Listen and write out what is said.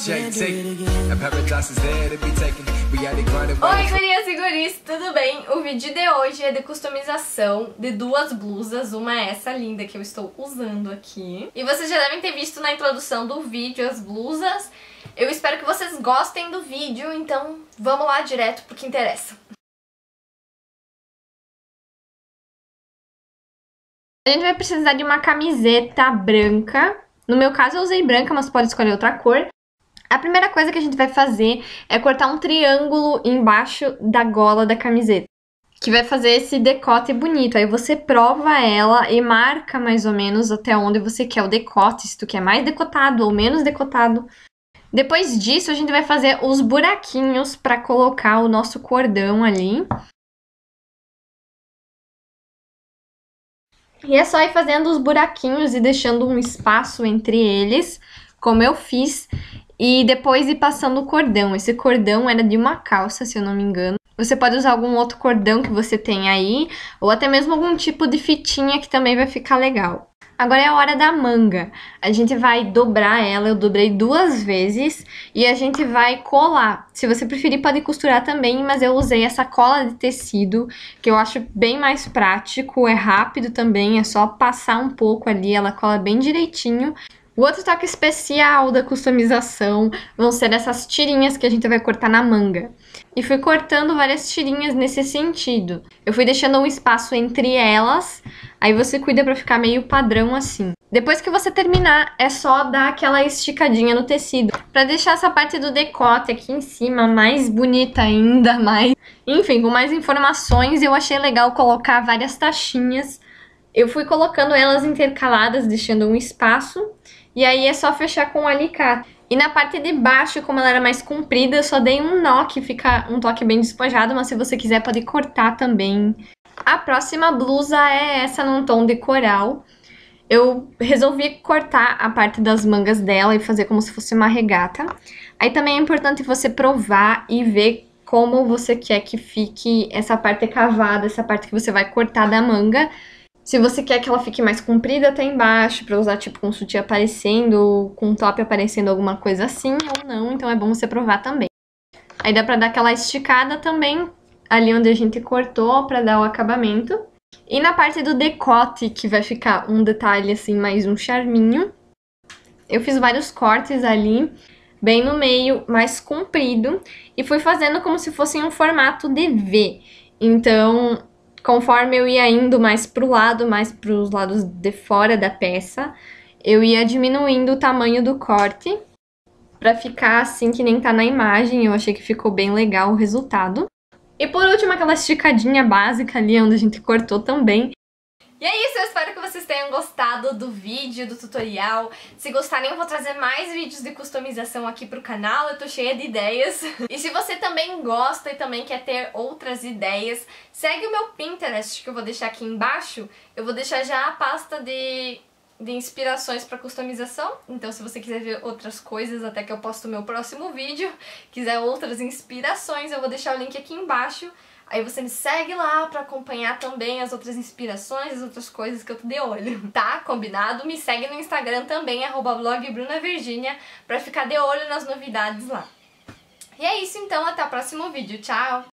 Oi, gurias e guris, tudo bem? O vídeo de hoje é de customização de duas blusas. Uma é essa linda que eu estou usando aqui. E vocês já devem ter visto na introdução do vídeo as blusas. Eu espero que vocês gostem do vídeo, então vamos lá direto pro que interessa. A gente vai precisar de uma camiseta branca. No meu caso eu usei branca, mas pode escolher outra cor. A primeira coisa que a gente vai fazer é cortar um triângulo embaixo da gola da camiseta, que vai fazer esse decote bonito. Aí você prova ela e marca mais ou menos até onde você quer o decote, se tu quer mais decotado ou menos decotado. Depois disso, a gente vai fazer os buraquinhos para colocar o nosso cordão ali. E é só ir fazendo os buraquinhos e deixando um espaço entre eles, como eu fiz. E depois ir passando o cordão. Esse cordão era de uma calça, se eu não me engano. Você pode usar algum outro cordão que você tem aí, ou até mesmo algum tipo de fitinha que também vai ficar legal. Agora é a hora da manga. A gente vai dobrar ela, eu dobrei 2 vezes, e a gente vai colar. Se você preferir, pode costurar também, mas eu usei essa cola de tecido, que eu acho bem mais prático, é rápido também, é só passar um pouco ali, ela cola bem direitinho. O outro toque especial da customização vão ser essas tirinhas que a gente vai cortar na manga. E fui cortando várias tirinhas nesse sentido. Eu fui deixando um espaço entre elas, aí você cuida pra ficar meio padrão assim. Depois que você terminar, é só dar aquela esticadinha no tecido, pra deixar essa parte do decote aqui em cima mais bonita ainda, mais... Enfim, com mais informações, eu achei legal colocar várias tachinhas. Eu fui colocando elas intercaladas, deixando um espaço. E aí é só fechar com o alicate. E na parte de baixo, como ela era mais comprida, eu só dei um nó que fica um toque bem despojado, mas se você quiser pode cortar também. A próxima blusa é essa num tom de coral. Eu resolvi cortar a parte das mangas dela e fazer como se fosse uma regata. Aí também é importante você provar e ver como você quer que fique essa parte cavada, essa parte que você vai cortar da manga. Se você quer que ela fique mais comprida até embaixo, pra usar tipo com um sutiã aparecendo, ou com um top aparecendo, alguma coisa assim, ou não, então é bom você provar também. Aí dá pra dar aquela esticada também, ali onde a gente cortou, pra dar o acabamento. E na parte do decote, que vai ficar um detalhe assim, mais um charminho, eu fiz vários cortes ali, bem no meio, mais comprido, e fui fazendo como se fosse um formato de V. Então... conforme eu ia indo mais pro lado, mais pros lados de fora da peça, eu ia diminuindo o tamanho do corte pra ficar assim que nem tá na imagem. Eu achei que ficou bem legal o resultado. E por último, aquela esticadinha básica ali, onde a gente cortou também. E é isso, eu espero que vocês tenham gostado do vídeo, do tutorial. Se gostarem, eu vou trazer mais vídeos de customização aqui pro canal, eu tô cheia de ideias. E se você também gosta e também quer ter outras ideias, segue o meu Pinterest, que eu vou deixar aqui embaixo. Eu vou deixar já a pasta de inspirações para customização, então se você quiser ver outras coisas, até que eu posto o meu próximo vídeo, quiser outras inspirações, eu vou deixar o link aqui embaixo. Aí você me segue lá pra acompanhar também as outras inspirações, as outras coisas que eu tô de olho, tá? Combinado? Me segue no Instagram também, @blogbrunavirginia, pra ficar de olho nas novidades lá. E é isso então, até o próximo vídeo. Tchau!